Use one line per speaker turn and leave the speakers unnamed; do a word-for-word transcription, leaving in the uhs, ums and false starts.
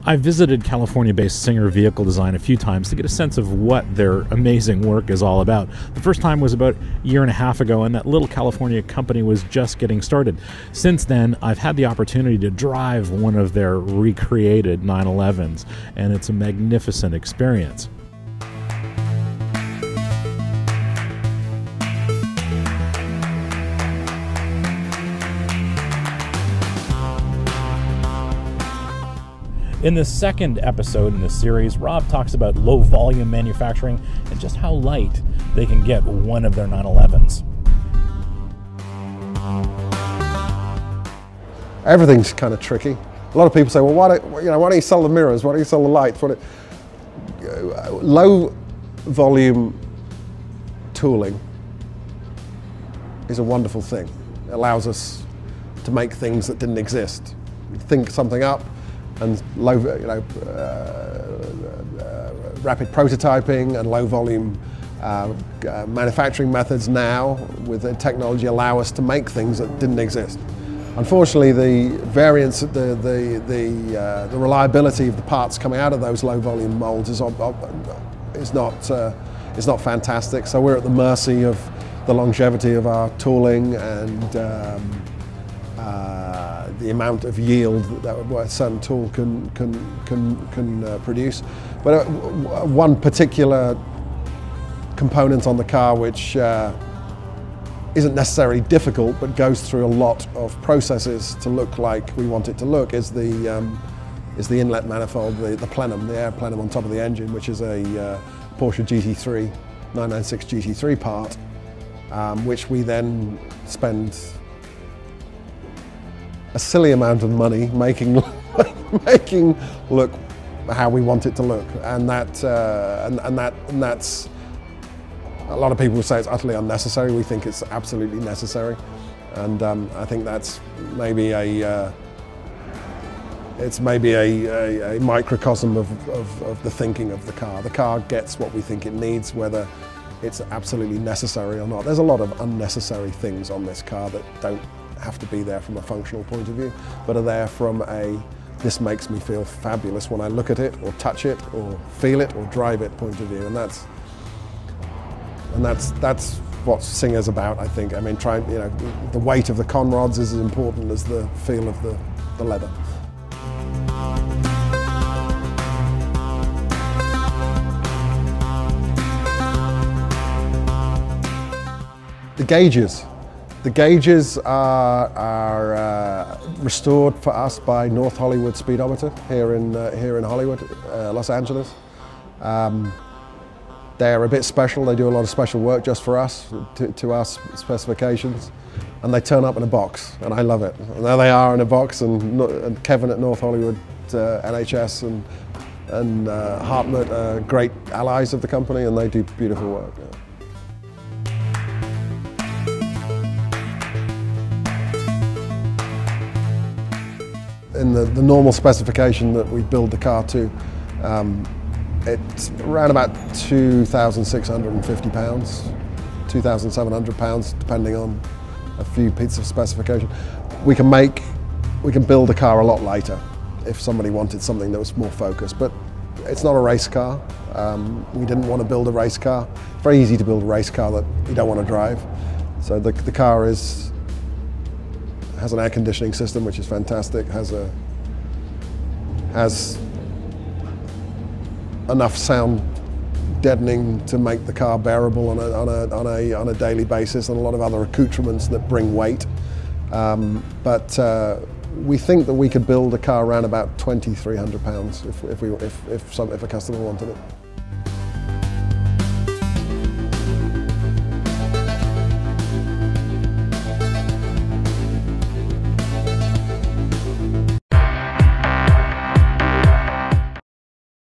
I've visited California-based Singer Vehicle Design a few times to get a sense of what their amazing work is all about. The first time was about a year and a half ago, and that little California company was just getting started. Since then, I've had the opportunity to drive one of their recreated nine elevens, and it's a magnificent experience. In the second episode in this series, Rob talks about low-volume manufacturing and just how light they can get one of their nine elevens.
Everything's kind of tricky. A lot of people say, well, why don't, you know, why don't you sell the mirrors? Why don't you sell the lights? Why don't... Low-volume tooling is a wonderful thing. It allows us to make things that didn't exist. You think something up, and low, you know, uh, uh, rapid prototyping and low volume uh, uh, manufacturing methods now with the technology allow us to make things that didn't exist. Unfortunately, the variance, the the the, uh, the reliability of the parts coming out of those low volume molds is is not uh, is not fantastic. So we're at the mercy of the longevity of our tooling and um, Uh, the amount of yield that a certain tool can can can can uh, produce. But uh, one particular component on the car which uh, isn't necessarily difficult but goes through a lot of processes to look like we want it to look is the um, is the inlet manifold, the, the plenum, the air plenum on top of the engine, which is a uh, Porsche G T three nine ninety-six G T three part, um, which we then spend a silly amount of money making making look how we want it to look, and that uh, and, and that and that's a lot of people say it's utterly unnecessary. We think it's absolutely necessary, and um, I think that's maybe a uh, it's maybe a, a, a microcosm of, of, of the thinking of the car. The car gets what we think it needs, whether it's absolutely necessary or not. There's a lot of unnecessary things on this car that don't have to be there from a functional point of view, but are there from a this makes me feel fabulous when I look at it or touch it or feel it or drive it point of view, and that's and that's that's what Singer's about, I think. I mean, trying, you know, the weight of the conrods is as important as the feel of the, the leather. The gauges. The gauges are, are uh, restored for us by North Hollywood Speedometer here in, uh, here in Hollywood, uh, Los Angeles. Um, they're a bit special. They do a lot of special work just for us, to, to our specifications, and they turn up in a box, and I love it. And there they are in a box, and, and Kevin at North Hollywood uh, N H S and, and uh, Hartmut are great allies of the company, and they do beautiful work. Yeah. In the, the normal specification that we build the car to, um, it's around about two thousand six hundred fifty pounds, two thousand seven hundred pounds, depending on a few pieces of specification. We can make, we can build a car a lot lighter if somebody wanted something that was more focused, but it's not a race car. Um, we didn't want to build a race car. It's very easy to build a race car that you don't want to drive. So the, the car is has an air conditioning system, which is fantastic, has a has enough sound deadening to make the car bearable on a, on a, on a, on a daily basis, and a lot of other accoutrements that bring weight. Um, but uh, we think that we could build a car around about twenty-three hundred pounds if, if, we, if, if, some, if a customer wanted it.